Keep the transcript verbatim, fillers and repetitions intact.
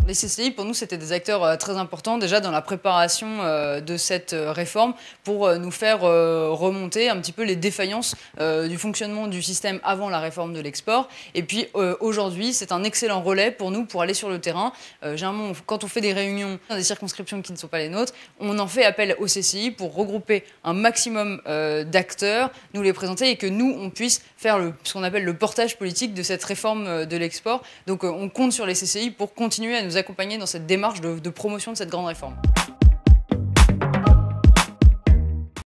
Les C C I, pour nous, c'était des acteurs euh, très importants déjà dans la préparation euh, de cette euh, réforme pour euh, nous faire euh, remonter un petit peu les défaillances euh, du fonctionnement du système avant la réforme de l'export. Et puis euh, aujourd'hui, c'est un excellent relais pour nous pour aller sur le terrain. Euh, généralement, quand on fait des réunions dans des circonscriptions qui ne sont pas les nôtres, on en fait appel au C C I pour regrouper un maximum euh, d'acteurs, nous les présenter et que nous, on puisse faire le, ce qu'on appelle le portage politique de cette réforme euh, de l'export. Donc euh, on compte sur les C C I pour continuer à nous accompagner dans cette démarche de, de promotion de cette grande réforme.